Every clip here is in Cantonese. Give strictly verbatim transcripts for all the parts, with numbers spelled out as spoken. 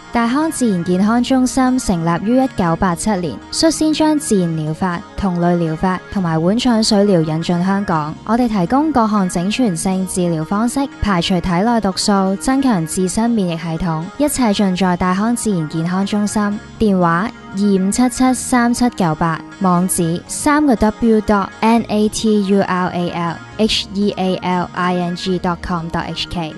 大康自然健康中心成立於一九八七年，率先將自然療法、同類療法同埋碗腸水療引進香港。我哋提供各項整全性治療方式，排除體內毒素，增強自身免疫系統，一切盡在大康自然健康中心。電話二五七七三七九八，網址三個 W dot N A T U R A L H E A L I N G dot com dot H K。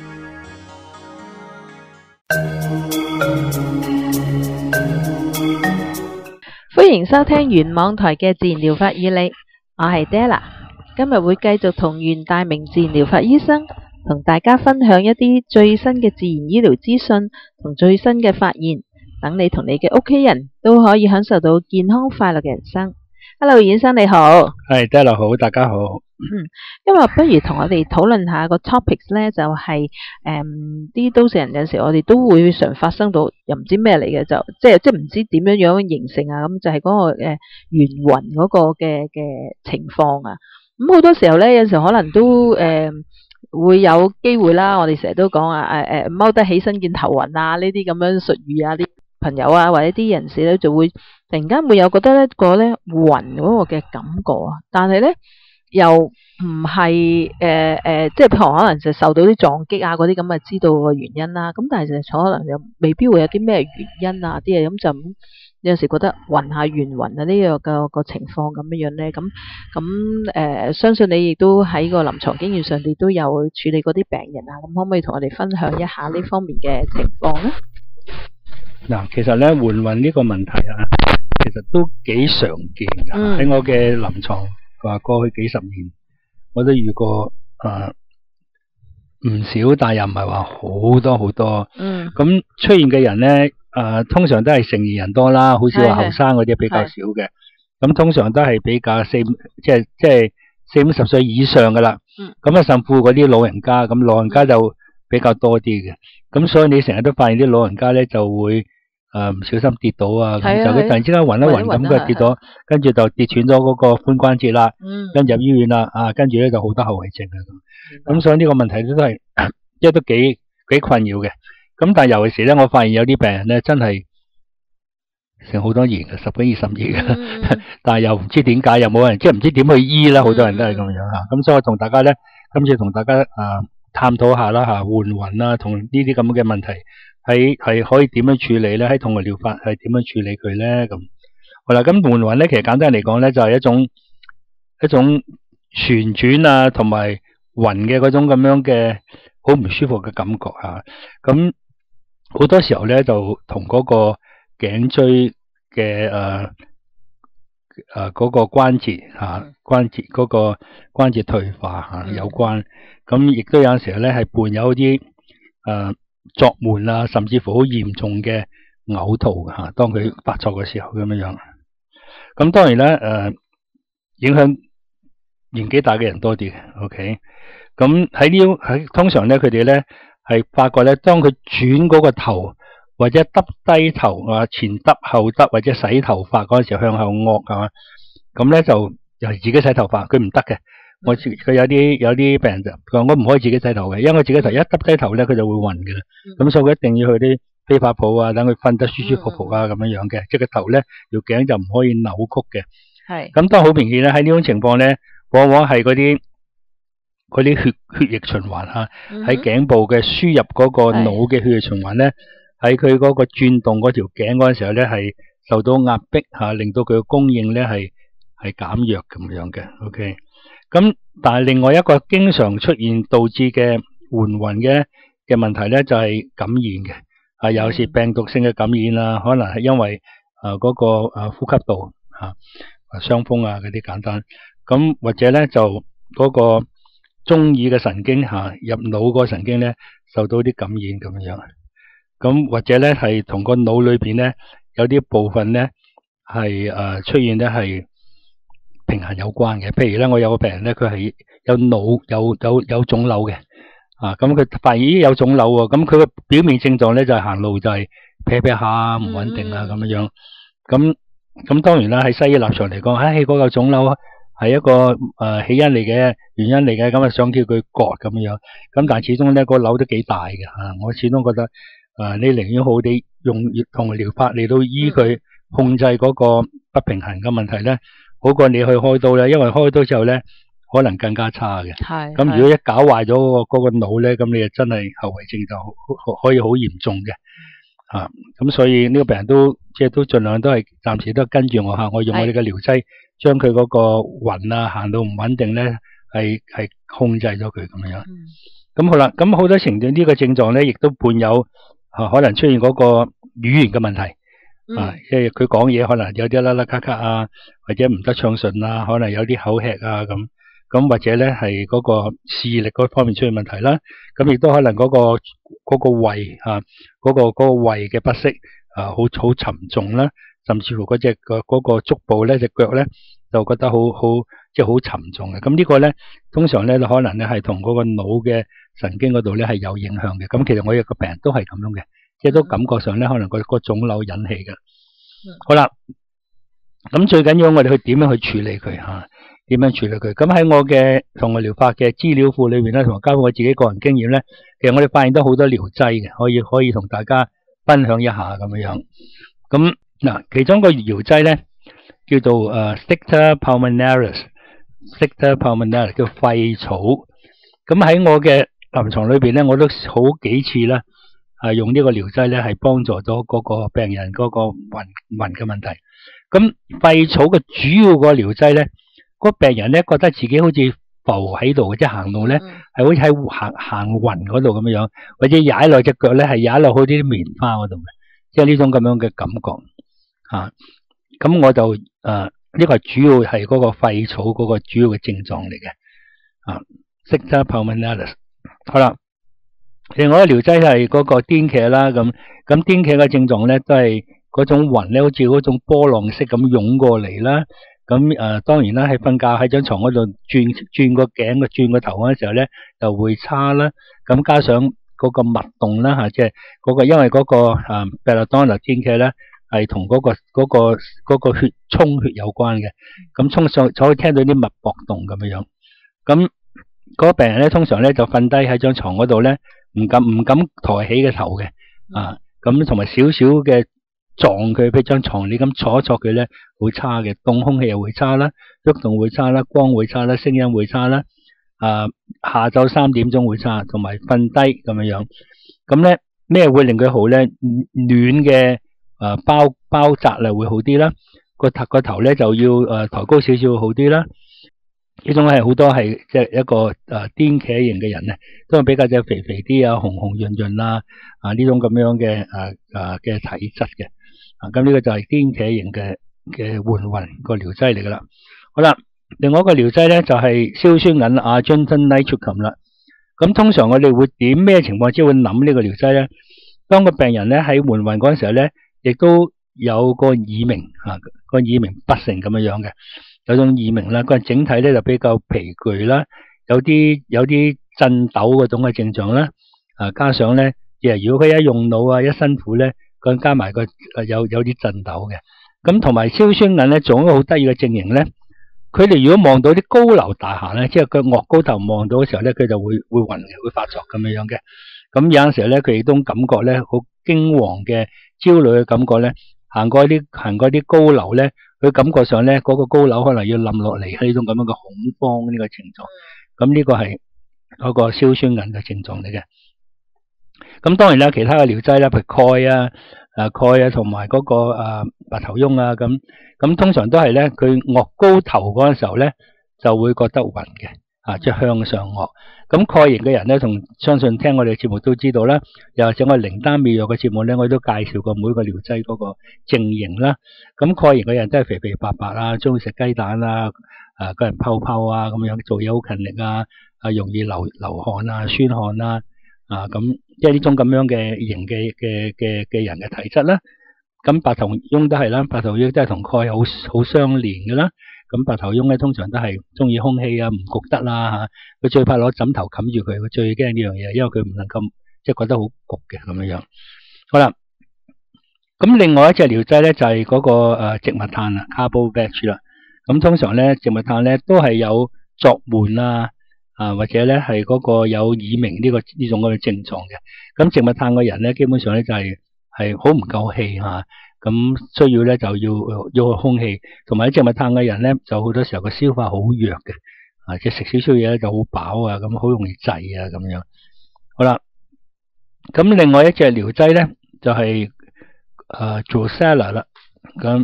歡迎收聽原網台嘅自然療法與你，我係 Della， 今日會繼續同袁大明自然療法醫生同大家分享一啲最新嘅自然醫療資訊同最新嘅發現，等你同你嘅屋企人都可以享受到健康快樂嘅人生。Hello， 袁醫生你好。 係 Della 好，大家好。 嗯，因為不如同我哋討論下個 topics 咧，就係誒啲都市人有時我哋都會常發生到，又唔知咩嚟嘅，就即係即係唔知點樣樣形成啊，咁就係嗰、那個誒眩暈嗰個嘅嘅情況啊。咁好多時候咧，有時候可能都誒、呃、會有機會啦。我哋成日都講啊，誒誒踎得起身見頭暈啊，呢啲咁樣術語啊，啲朋友啊或者啲人士咧就會突然間會有覺得咧個咧暈嗰個嘅感覺啊，但係咧又唔係誒誒，即係譬如可能就受到啲撞擊啊嗰啲咁啊，知道個原因啦。咁但係就可能又未必會有啲咩原因啊啲嘢，咁就有時覺得暈下眩暈啊呢個個個情況咁樣樣咧。咁咁誒，相信你亦都喺個臨床經驗上，你都有處理嗰啲病人啊。咁可唔可以同我哋分享一下呢方面嘅情況咧？ 嗱，其實咧眩暈呢個問題啊，其實都幾常見噶。喺、嗯、我嘅臨床話過去幾十年，我都遇過誒唔少，但又唔係話好多好多。嗯。咁出現嘅人咧，誒、呃、通常都係成年人多啦，好少話後生嗰啲比較少嘅。咁通常都係比較四即係即係四五十歲以上噶啦。嗯。咁啊，甚至乎嗰啲老人家，咁老人家就比較多啲嘅。咁所以你成日都發現啲老人家咧就會誒唔、呃、小心跌倒啊，咁就佢突然之間暈一暈咁，佢跌咗，跟住就跌斷咗嗰個髖關節啦，跟住入醫院啦，啊，跟住咧就好多後遺症啊咁。咁所以呢個問題都係即係都幾幾困擾嘅。咁但係尤其是咧，我發現有啲病人咧真係成好多年嘅，十幾二十年嘅，嗯、但係又唔知點解，又冇人即係唔知點去醫啦，好多人都係咁樣吓。咁、嗯、所以我同大家咧，今次同大家啊。呃探討下啦吓，眩暈啊，同呢啲咁嘅問題係係可以點樣處理咧？喺同類療法係點樣處理佢咧？咁好啦，咁眩暈咧，其實簡單嚟講咧，就係、是、一種一種旋轉啊，同埋暈嘅嗰種咁樣嘅好唔舒服嘅感覺吓。咁好多時候咧，就同嗰個頸椎嘅誒誒嗰個關節吓、啊，關節嗰、那個關節退化吓、啊、有關。咁亦都有陣時候咧，係伴有啲誒、呃、作悶啊，甚至乎好嚴重嘅嘔吐吓、啊。當佢發作嘅時候咁樣樣。咁當然咧，誒、呃、影響年紀大嘅人多啲嘅。OK。咁喺呢喺通常咧，佢哋咧係發覺咧，當佢轉嗰個頭或者耷低頭啊，前耷後耷或者洗頭髮嗰陣時候向後臥係嘛，咁咧就又係自己洗頭髮，佢唔得嘅。我佢有啲有啲病人就佢話我唔可以自己洗頭嘅，因為我自己頭一耷低頭咧，佢就會暈嘅啦。咁、嗯、所以佢一定要去啲飛髮鋪啊，等佢瞓得舒舒服服啊，咁、嗯、樣樣嘅。即係個頭咧，條頸就唔可以扭曲嘅。係。咁當好明顯咧，喺呢種情況咧，往往係嗰啲嗰啲血血液循環吓，喺、嗯、頸部嘅輸入嗰個腦嘅血液循環咧，喺佢嗰個轉動嗰條頸嗰陣時候咧，係受到壓迫吓，令到佢嘅供應咧係係減弱咁樣嘅。OK。咁但係另外一個經常出現導致嘅眩暈嘅嘅問題咧，就係、是、感染嘅，啊有時病毒性嘅感染啦，可能係因為啊嗰、那個啊呼吸道吓啊傷風啊嗰啲簡單，咁或者咧就嗰個中耳嘅神經吓、啊、入腦個神經咧受到啲感染咁樣，咁或者咧係同個腦裏邊咧有啲部分咧係誒出現咧係平衡有關嘅。譬如咧，我有個病人咧，佢係有腦有有有腫瘤嘅，啊，咁佢發現咦有腫瘤喎，咁佢個表面症狀咧就係、是、行路就係劈劈下唔穩定啊咁樣樣，咁咁當然啦，喺西醫立場嚟講，唉、哎，嗰、那個腫瘤係一個誒、呃、起因嚟嘅原因嚟嘅，咁啊想叫佢割咁樣樣，咁但係始終咧、那個瘤都幾大嘅吓、啊，我始終覺得啊，你寧願好啲用同療法嚟到醫佢控制嗰個不平衡嘅問題咧，好過你去開刀咧，因為開刀之後咧可能更加差嘅。 係。 咁如果一搞壞咗嗰個嗰個腦咧，咁你就真係後遺症就可以好嚴重嘅。啊，咁所以呢個病人都即係都盡量都係暫時都跟住我吓，我用我哋嘅療劑將佢嗰個暈啊行到唔穩定咧，係係控制咗佢咁樣。咁、嗯、好啦，咁好多程度呢個症狀咧，亦都伴有啊可能出現嗰個語言嘅問題。嗯、啊，即係佢講嘢可能有啲啦啦咔咔啊，或者唔得暢順啊，可能有啲口吃啊咁。咁或者咧係嗰個視力嗰方面出現問題啦，咁亦都可能嗰、嗰個嗰、嗰個胃啊，嗰、嗰個嗰、嗰個胃嘅不適啊，好好沉重啦，甚至乎嗰隻個嗰個足部咧隻腳咧就覺得好好即係好沉重嘅。咁呢個咧通常咧可能咧係同嗰個腦嘅神經嗰度咧係有影響嘅。咁其實我有個病人都係咁樣嘅，即係都感覺上咧可能個個腫瘤引起嘅。嗯、好啦，咁最緊要我哋去點樣去處理佢吓？點樣處理佢？咁喺我嘅同我療法嘅資料庫裏面咧，同埋加上我自己個人經驗咧，其實我哋發現到好多療劑嘅，可以可以同大家分享一下咁樣樣。咁嗱，其中一個療劑咧叫做誒 Stecter pulmonaris，Stecter pulmonaris 叫肺草。咁喺我嘅臨床裏邊咧，我都好幾次啦，係用呢個療劑咧，係幫助咗嗰個病人嗰個暈暈嘅問題。咁肺草嘅主要個療劑咧。個病人咧覺得自己好似浮喺度，即係行路咧係好似喺行行雲嗰度咁樣樣，或者踩落隻腳咧係踩落好啲棉花嗰度嘅，即係呢種咁樣嘅感覺嚇。咁、啊、我就誒呢、呃這個主要係嗰個肺草嗰個主要嘅症狀嚟嘅啊。Stecter pulmonaris 好啦，另外一個療劑係嗰個癲茄啦，咁咁癲茄嘅症狀咧都係嗰種暈咧，好似嗰種波浪式咁湧過嚟啦。咁誒、呃、當然啦，喺瞓覺喺張床嗰度轉轉個頸個轉個頭嗰陣時候咧，就會差啦。咁加上嗰個脈動啦嚇，即係嗰個因為嗰、那個誒 belladonna 癲茄咧係同嗰個嗰、那個嗰、那個血充血有關嘅。咁衝上就可以聽到啲脈搏動咁樣樣。咁嗰、那個病人咧通常咧就瞓低喺張床嗰度咧，唔敢唔敢抬起個頭嘅啊。咁同埋少少嘅。撞佢，譬如張床你咁坐一坐佢咧，會差嘅，凍空氣又會差啦，喐動會差啦，光會差啦，聲音會差啦。啊，下晝三點鐘會差，同埋瞓低咁樣樣。咁咧咩會令佢好咧？暖嘅誒包包紮咧會好啲啦。個頭個頭咧就要誒抬高少少會好啲啦。呢種係好多係即係一個誒癲茄型嘅人咧，都係比較隻肥肥啲啊，紅紅潤潤啦啊呢種咁樣嘅誒誒嘅體質嘅。啊，咁呢個就係癲茄型嘅嘅緩暈個療劑嚟噶啦。好啦，另外一個療劑咧就係硝酸銀 Argentin nitrocum 啦。咁通常我哋會點咩情況之下會諗呢個療劑咧？當個病人咧喺緩暈嗰陣時候咧，亦都有個耳鳴啊，個耳鳴不成咁樣樣嘅，有種耳鳴啦，個人整體咧就比較疲倦啦，有啲有啲震抖嗰種嘅症狀啦。啊，加上咧，誒如果佢一用腦啊，一辛苦咧。咁加埋個有有啲震抖嘅，咁同埋硝酸銀咧，仲有一個好得意嘅症型咧。佢哋如果望到啲高樓大廈咧，即係佢岳高頭望到嘅時候咧，佢就會會暈嘅，會發作咁樣樣嘅。咁有陣時候咧，佢亦都感覺咧好驚惶嘅焦慮嘅感覺咧，行過啲行過啲高樓咧，佢感覺上咧嗰個高樓可能要冧落嚟，呢種咁樣嘅恐慌呢個症狀。咁呢個係嗰個硝酸銀嘅症狀嚟嘅。咁當然啦，其他嘅療劑啦，譬如鈣啊、誒鈣啊，同埋嗰個誒白頭翁啊，咁咁通常都係咧，佢岳高頭嗰陣時候咧，就會覺得暈嘅，啊，即係向上岳。咁鈣型嘅人咧，同相信聽我哋節目都知道啦，又或者我靈丹妙藥嘅節目咧，我都介紹過每個療劑嗰個症型啦。咁鈣型嘅人都係肥肥白白啊，中意食雞蛋啊，誒個人泡泡啊，咁樣做嘢好勤力啊，啊容易流流汗啊、酸汗啊。啊，咁即係呢種咁樣嘅型嘅嘅嘅嘅人嘅體質啦。咁白頭翁都係啦，白頭翁都係同鈣好好相連嘅啦。咁白頭翁咧通常都係中意空氣啊，唔焗得啦嚇。佢最怕攞枕頭冚住佢，佢最驚呢樣嘢，因為佢唔能夠即係覺得好焗嘅咁樣樣。好啦，咁另外一隻療劑咧就係嗰個誒植物炭啊 ，Carbovetch 啦。咁通常咧植物炭咧都係有作悶啊。 啊，或者咧係嗰個有耳鳴呢個呢種咁嘅症狀嘅。咁植物炭嘅人咧，基本上咧就係係好唔夠氣嚇，咁、啊、需要咧就要要個空氣，同埋植物炭嘅人咧就好多時候個消化好弱嘅，啊即係食少少嘢咧就好飽啊，咁好容易滯啊咁樣。好啦，咁另外一隻療劑咧就係、是、誒 Drosera 啦，咁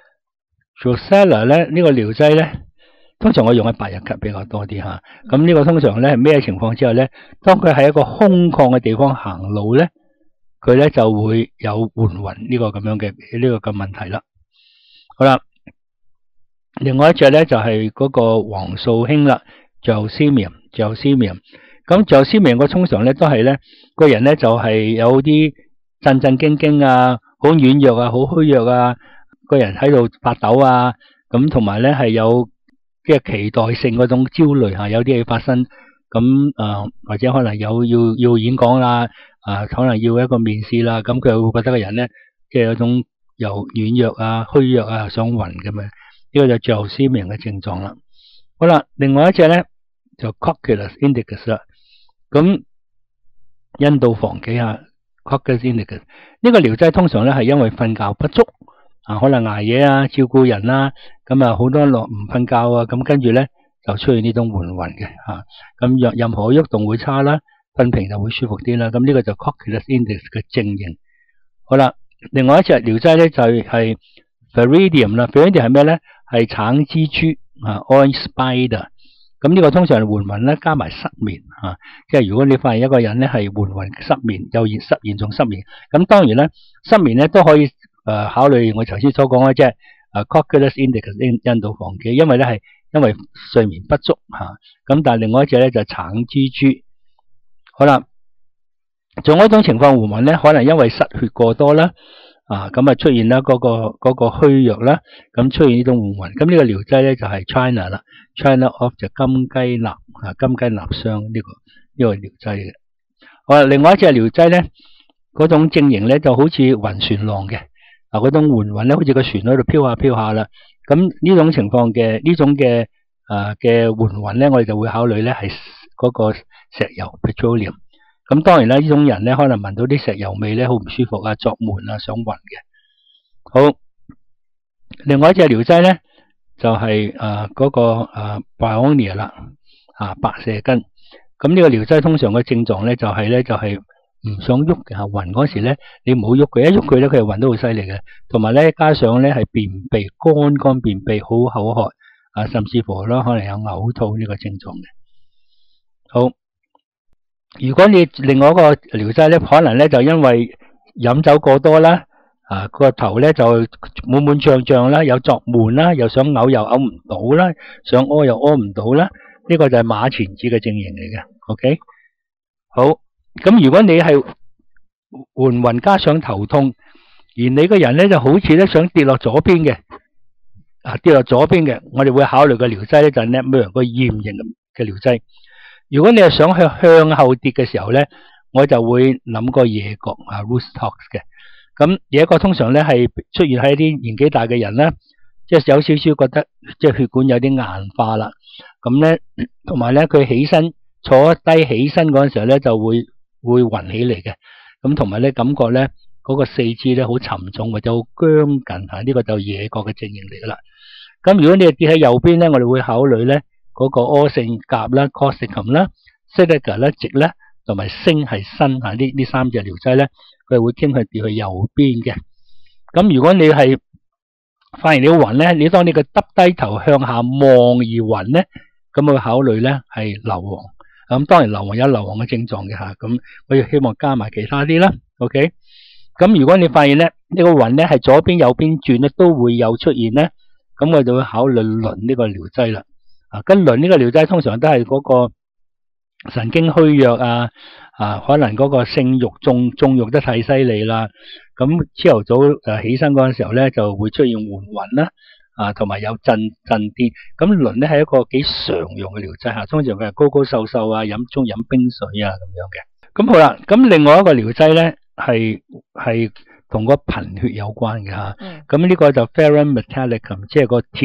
Drosera 咧呢、這個療劑咧。通常我用喺百日咳比較多啲吓，咁呢個通常咧係咩情況之下咧？當佢喺一個空曠嘅地方行路咧，佢咧就會有換暈呢個咁樣嘅呢個嘅問題啦。好啦，另外一隻咧就係嗰個黃素馨啦 Gelsemium，Gelsemium。咁 Gelsemium 個通常咧都係咧個人咧就係有啲震震驚驚啊，好軟弱啊，好虛弱啊，個人喺度發抖啊，咁同埋咧係有。即係期待性嗰種焦慮吓，有啲嘢發生，咁誒、呃、或者可能有要要演講啦，啊、呃、可能要一個面試啦，咁佢會覺得個人咧，即係有種由軟弱啊、虛弱啊、想暈咁樣，呢、這個就最後鮮明嘅症狀啦。好啦，另外一隻咧就 Cocculus Indicus 啦，咁印度防己啊 Cocculus Indicus 呢個療劑通常咧係因為瞓覺不足。啊，可能捱夜啊，照顧人啦，咁啊好多落唔瞓覺啊，咁跟住咧就出現呢種換暈嘅吓，咁任任何喐動會差啦，瞓平就會舒服啲啦，咁呢個就 Cocculus Indicus 嘅症型。好啦，另外一隻療劑咧就係 Ferridium 啦 ，Ferridium 係咩咧？係橙蜘蛛啊 ，Orange Spider。咁呢個通常係換暈咧，加埋失眠啊，即係如果你發現一個人咧係換暈失眠，又嚴失嚴重失眠，咁當然咧失眠咧都可以。誒、呃，考慮我頭先所講嘅啫，誒 Cocculus Indicus 印度防己，因為咧係因為睡眠不足吓，咁、啊、但係另外一隻咧就係橙蜘蛛。好啦，仲有一種情況換暈咧，可能因為失血過多啦，啊咁啊出現啦嗰、那個嗰、那個虛弱啦，咁出現呢種換暈，咁呢個療劑咧就係 China 啦 ，China of 就金雞納啊，金雞納霜呢個呢、這個療劑嘅。好啦，另外一隻療劑咧，嗰種症型咧就好似暈船浪嘅。嗱，嗰種換暈咧，好似個船喺度飄下飄下啦。咁呢種情況嘅呢種嘅誒嘅換暈咧，我哋就會考慮咧係嗰個石油 petroleum。咁當然啦，呢種人咧可能聞到啲石油味咧，好唔舒服啊，作悶啊，想暈嘅。好，另外一隻療劑咧就係誒嗰個誒 Bryonia 啦，啊白蛇根。咁呢個療劑通常嘅症狀咧就係咧就係。唔想喐嘅吓，暈嗰時咧，你唔好喐佢，一喐佢咧，佢係暈得好犀利嘅。同埋咧，加上咧係便秘，乾乾便秘，好口渴啊，甚至乎啦，可能有嘔吐呢個症狀嘅。好，如果你另外一個療劑咧，可能咧就因為飲酒過多啦，啊個頭咧就滿滿脹脹啦，有作悶啦，又想嘔又嘔唔到啦，想屙又屙唔到啦，呢個就係馬前子嘅症型嚟嘅。OK， 好。咁如果你係換暈加上頭痛，而你個人咧就好似咧想跌落左邊嘅，啊跌落左邊嘅，我哋會考慮個療劑咧就係 Netmur 個鹽型嘅療劑。如果你係想向向後跌嘅時候咧，我就會諗個野角啊 Rhus-tox 嘅。咁野角通常咧係出現喺一啲年紀大嘅人咧，即係有少少覺得即係血管有啲硬化啦。咁咧同埋咧佢起身坐低起身嗰陣時候咧就會。會暈起嚟嘅，咁同埋咧感覺咧嗰、那個四肢咧好沉重或者好僵緊吓，呢、這個就野角嘅症型嚟噶啦。咁如果你係跌喺右邊咧，我哋會考慮咧嗰、那個柯性甲啦、Corticum 啦、Silica 啦、直啦，同埋鋅係砷吓，呢呢三隻療劑咧，佢係會傾向跌去右邊嘅。咁如果你係發現你暈咧，你當你個耷低頭向下望而暈咧，咁我考慮咧係硫磺。咁當然硫磺有硫磺嘅症狀嘅吓，咁我亦希望加埋其他啲啦。OK，咁如果你發現咧呢個暈咧係左邊右邊轉咧都會有出現咧，咁我就會考慮磷呢個療劑啦。啊，跟磷呢個療劑通常都係嗰個神經虛弱啊，啊可能嗰個性慾縱縱慾得太犀利啦，咁朝頭早誒起身嗰陣時候咧就會出現換暈啦。啊，同埋有震震啲，咁磷咧係一個幾常用嘅療劑吓，通常佢係高高瘦瘦啊，飲中飲冰水啊咁樣嘅。咁好啦，咁另外一個療劑咧係係同個貧血有關嘅吓，咁呢、嗯、個就 Ferrum Metallicum，即係個鐵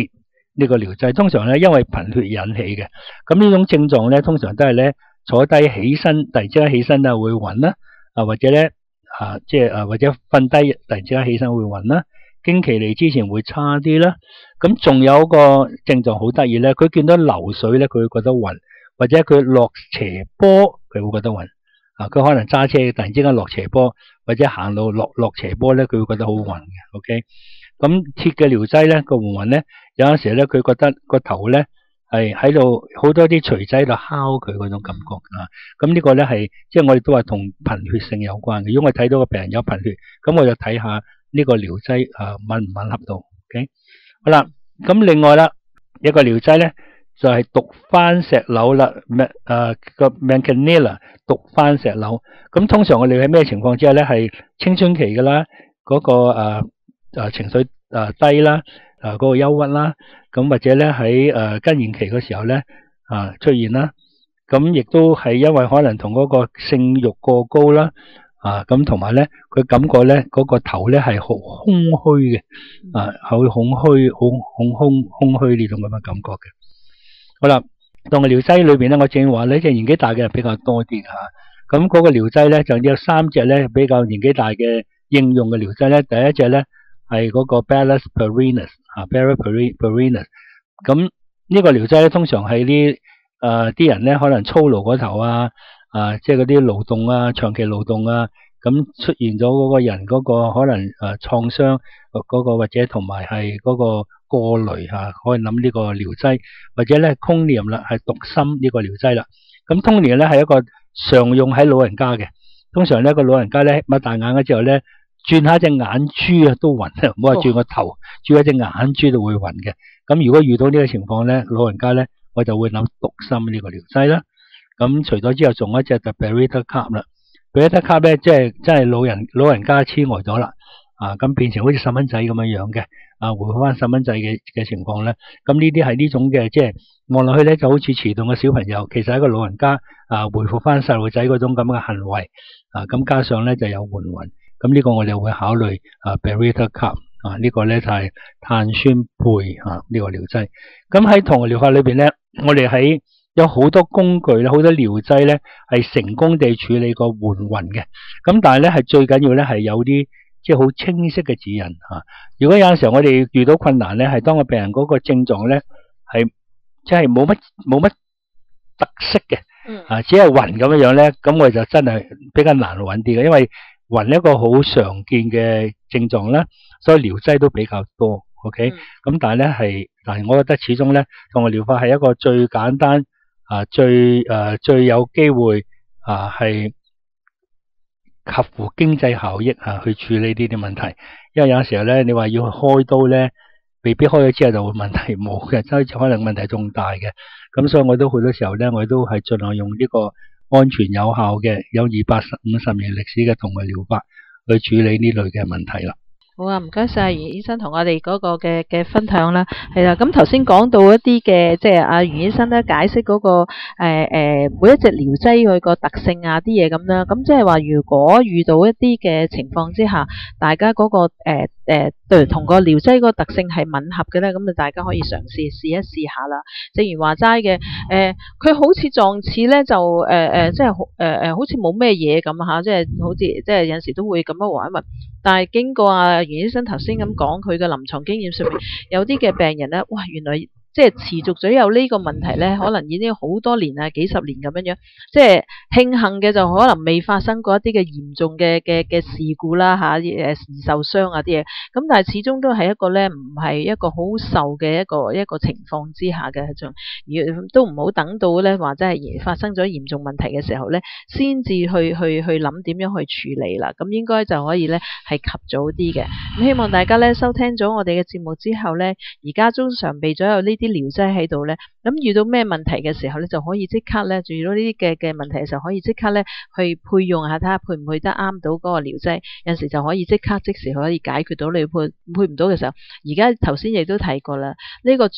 呢個療劑。通常咧因為貧血引起嘅，咁呢種症狀咧通常都係咧坐低起身，突然之間起身啊會暈啦，啊或者咧啊即係啊或者瞓低突然之間起身會暈啦，經期嚟之前會差啲啦。咁仲有一個症狀好得意咧，佢見到流水咧佢會覺得暈，或者佢落斜坡佢會覺得暈。啊，佢可能揸車突然之間落斜坡，或者行路落落斜坡咧，佢會覺得好暈嘅。OK，咁鐵嘅療劑咧個緩暈咧，有陣時咧佢覺得個頭咧係喺度好多啲錘仔喺度敲佢嗰種感覺啊。咁呢個咧係即係我哋都話同貧血性有關嘅。如果我睇到個病人有貧血，咁我就睇下呢個療劑啊吻唔吻合到。OK，好啦，咁另外啦一個療劑咧。就係毒番石榴啦，咩誒個 Mancanilla 毒番石榴。咁通常我哋喺咩情況之下咧？係青春期㗎啦，嗰、那個誒誒、呃、情緒誒低啦，誒、呃、嗰、那個憂鬱啦，咁或者咧喺誒更年期嘅時候咧啊、呃、出現啦。咁亦都係因為可能同嗰個性慾過高啦，啊咁同埋咧佢感覺咧嗰、那個頭咧係好空虛嘅，啊好空虛，好空空空虛呢種咁嘅感覺嘅。好啦，當個療劑裏邊咧，我正話咧，即係年紀大嘅人比較多啲吓。咁嗰個療劑咧，就有三隻咧比較年紀大嘅應用嘅療劑咧。第一隻咧係嗰個 Bellus Perinus 啊 Bellus Perinus。咁呢個療劑咧，通常係啲誒啲人咧，可能操勞嗰頭啊，啊即係嗰啲勞動啊，長期勞動啊，咁出現咗嗰個人嗰個可能誒創傷嗰個，或者同埋係嗰個。過濾吓，可以諗呢個療劑，或者咧通念啦，係毒心呢個療劑啦。咁通念咧係一個常用喺老人家嘅，通常咧個老人家咧擘大眼嘅之後咧，轉下隻眼珠啊都暈啊，唔好話轉個頭，轉下隻眼珠都會暈嘅。咁如果遇到呢個情況咧，老人家咧我就會諗毒心呢個療劑啦。咁除咗之後仲有一隻就 Berocalcam 啦 ，Berocalcam 咧即係真係老人老人家痴呆咗啦，啊咁變成好似細蚊仔咁樣樣嘅。啊，回復翻細蚊仔嘅嘅情況咧，咁呢啲係呢種嘅，即係望落去咧就好似遲鈍嘅小朋友，其實係一個老人家啊，回復翻細路仔嗰種咁嘅行為啊，咁加上咧就有緩暈，咁呢個我哋會考慮啊 Berocalcam 啊，呢個咧就係碳酸鋇啊呢個療劑。咁喺糖療法裏邊咧，我哋喺有好多工具咧，好多療劑咧係成功地處理個緩暈嘅，咁但係咧係最緊要咧係有啲。即係好清晰嘅指引吓。如果有陣時候我哋遇到困難咧，係當個病人嗰個症狀咧係即係冇乜冇乜特色嘅，啊只係暈咁樣樣咧，咁我哋就真係比較難揾啲嘅，因為暈一個好常見嘅症狀啦，所以療劑都比較多。OK，咁、嗯、但係咧係，但係我覺得始終咧，糖療法係一個最簡單啊，最誒、啊、最有機會啊係。合乎經濟效益啊，去處理呢啲問題，因為有時候咧，你話要開刀咧，未必開咗之後就會問題冇嘅，所以可能問題仲大嘅。咁所以我都好多時候咧，我都係盡量用呢個安全有效嘅，有二百五十年歷史嘅糖嘅療法去處理呢類嘅問題啦。 好啊，唔該晒袁醫生同我哋嗰個嘅嘅分享啦，係啦，咁頭先講到一啲嘅，即係阿袁醫生咧解釋嗰、那個誒誒、呃、每一隻療劑佢個特性啊啲嘢咁啦，咁即係話如果遇到一啲嘅情況之下，大家嗰、那個誒誒對同個療劑個特性係吻合嘅咧，咁啊大家可以嘗試試一試下啦。正如話齋嘅，誒、呃、佢好似撞似咧就誒誒、呃、即係誒誒好似冇咩嘢咁吓，即係好似即係有陣時都會咁樣玩玩，但係經過啊袁醫生頭先咁講，佢嘅臨床經驗上面有啲嘅病人咧，哇，原來即係持續咗有呢個問題咧，可能已經好多年啊，幾十年咁樣樣。即係慶幸嘅就可能未發生過一啲嘅嚴重嘅嘅嘅事故啦吓，誒受傷啊啲嘢。咁但係始終都係一個咧，唔係一個好受嘅一個一個情況之下嘅，仲而都唔好等到咧話真係發生咗嚴重問題嘅時候咧，先至去去去諗點樣去處理啦。咁應該就可以咧係及早啲嘅。咁希望大家咧收聽咗我哋嘅節目之後咧，而家都常備咗有呢啲療劑喺度咧，咁遇到咩問題嘅時候咧，就可以即刻咧，遇到呢啲嘅嘅問題嘅時候，可以即刻咧去配用下，睇下配唔配得啱到嗰個療劑，有陣時就可以即刻即時可以解決到你配配唔到嘅時候。而家頭先亦都提過啦，呢個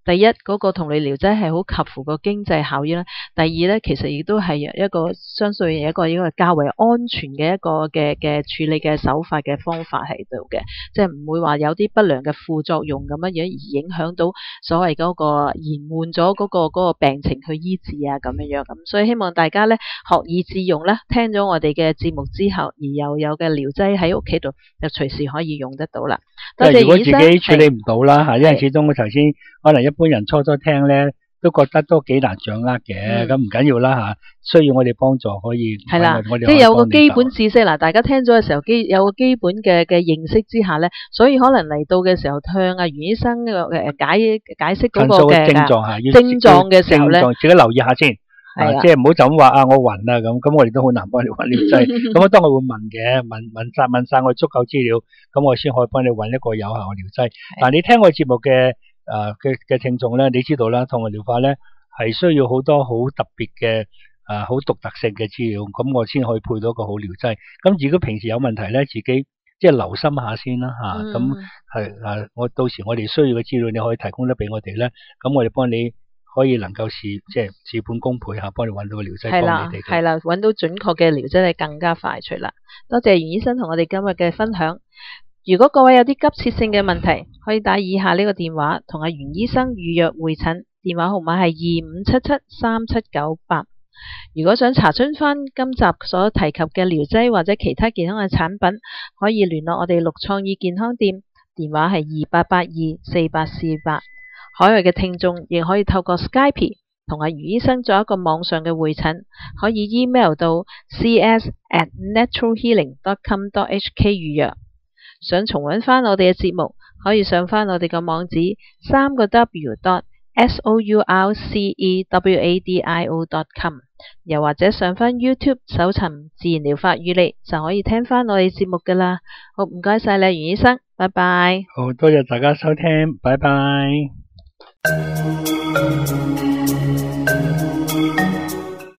第一嗰、那個同類療劑係好及乎個經濟效益啦。第二咧，其實亦都係一個相對一個一個較為安全嘅一個嘅嘅處理嘅手法嘅方法喺度嘅，即係唔會話有啲不良嘅副作用咁樣樣而影響到所謂嗰個延緩咗嗰個嗰、那個病情去醫治啊咁樣樣咁。所以希望大家咧學以致用啦，聽咗我哋嘅節目之後，而又有嘅療劑喺屋企度就隨時可以用得到啦。多謝如果自己處理唔是到啦吓，因為始終我頭先可能一般人初初聽咧都覺得都幾難掌握嘅，咁唔緊要啦吓，需要我哋幫助可以係啦， 我哋即係有個基本知識嗱，大家聽咗嘅時候基有個基本嘅嘅認識之下咧，所以可能嚟到嘅時候向阿袁醫生誒解解釋嗰個嘅症狀吓， 症狀嘅時候咧， 自己留意下先。啊，即係唔好就咁話啊，我暈啦咁，咁我哋都好難幫你揾療劑。咁我當我會問嘅，問問晒問晒我足夠資料，咁我先可以幫你揾一個有效嘅療劑。但係你聽我節目嘅誒嘅嘅聽眾咧，你知道啦，痛愛療法咧係需要好多好特別嘅誒好獨特性嘅資料，咁我先可以配到一個好療劑。咁如果平時有問題咧，自己即係留心下先啦吓。咁係誒，我到時我哋需要嘅資料，你可以提供得俾我哋咧，咁我哋幫你。可以能夠事即係事半功倍吓，幫你揾到個療劑幫你哋。 係啦，揾到準確嘅療劑係更加快脆啦。多謝袁醫生同我哋今日嘅分享。如果各位有啲急切性嘅問題，可以打以下呢個電話同阿袁醫生預約會診，電話號碼係二五七七三七九八。如果想查詢翻今集所提及嘅療劑或者其他健康嘅產品，可以聯絡我哋六創意健康店，電話係二八八二四八四八。海外嘅聽眾亦可以透過 Skype 同阿余醫生做一個網上嘅會診，可以 email 到 c s at natural healing dot com dot h k 預約。想重溫翻我哋嘅節目，可以上翻我哋嘅網址三個 w dot s o u r c e w a d i o dot com， 又或者上翻 YouTube 搜尋自然療法與你，就可以聽翻我哋節目噶啦。好，唔該晒你，袁醫生，拜拜。 好多謝大家收聽，拜拜。